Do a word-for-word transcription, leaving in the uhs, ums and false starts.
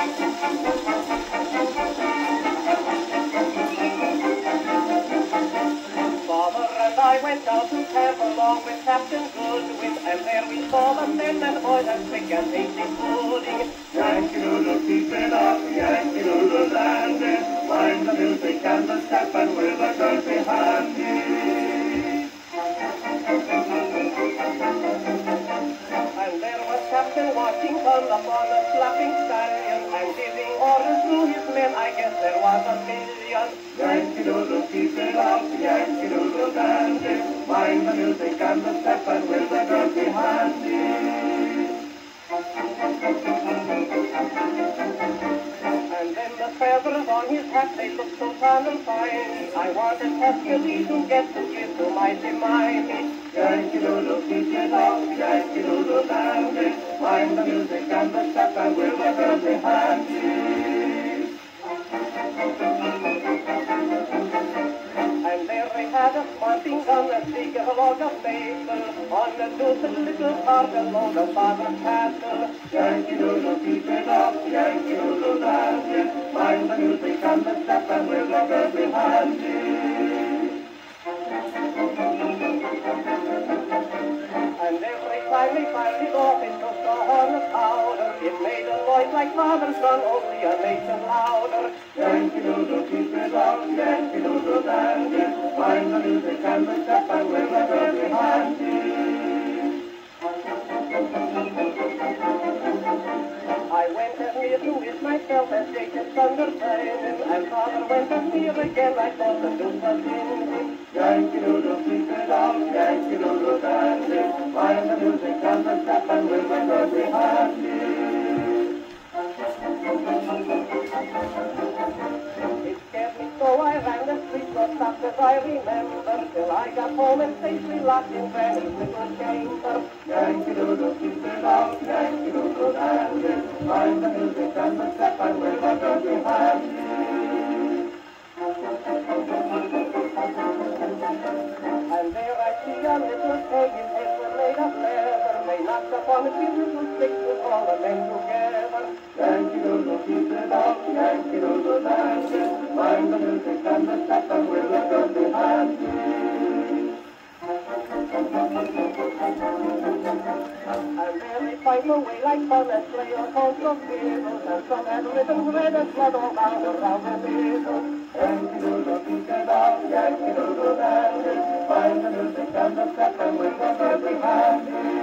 Father and I went out to camp along with Captain Goodwin, and there we saw the men and boys as thick as hasty pudding. Yankee Doodle, keep it up, Yankee Doodle dandy, mind the music and the step and with a girl behind me. And there was Captain Washington upon a flapping stallion, and giving orders to his men, I guess there was a million. Yankee Doodle, keep it up, Yankee Doodle dandy, mind the music and the step and with a girl behind me. And then the feathers on his hat, they looked so tan and fine, I wanted Tuscany to get to give to mighty Miney. Yankee Doodle, keep it up, Yankee Doodle dandy, mind the music and the step and with a girl behind me. And there they had a smarting gun as big as a log of maple, on the deuced little cargo load of father's castle. Yankee Doodle, keep it up, Yankee Doodle dandy, mind the music and the step and with a girl behind me. And every time they fired it off, it took a horn of powder. It made a noise like father's gun, only a nation louder. Yankee Doodle, keep it up, Yankee Doodle dandy, mind the music and the step and with a girl behind me. I went as near to it myself as Jacob's thunder timing, and father went as near again, I thought the deuce was in him. Yankee Doodle, keep it up, Yankee Doodle dandy, mind the music and the step and with a girl behind me. It scared me so I ran the streets, not stopped as I remember, till I got home and safely locked in Granny's little chamber. Yankee Doodle, keep it up, Yankee Doodle dandy, mind the music and the step and with a girl behind me. And there I see a little keg, his head was made of leather. They knocked upon it with little sticks with all the men together. Yankee Doodle, keep it up, Yankee Doodle dandy, mind the music and the step and with a girl behind me. And there they fight away like fun and play all sorts of fiddles, and some had ribbons red and blood all bound around the middle. Yankee Doodle, keep it up, Yankee Doodle dandy, mind the music and the step and with a girl behind me.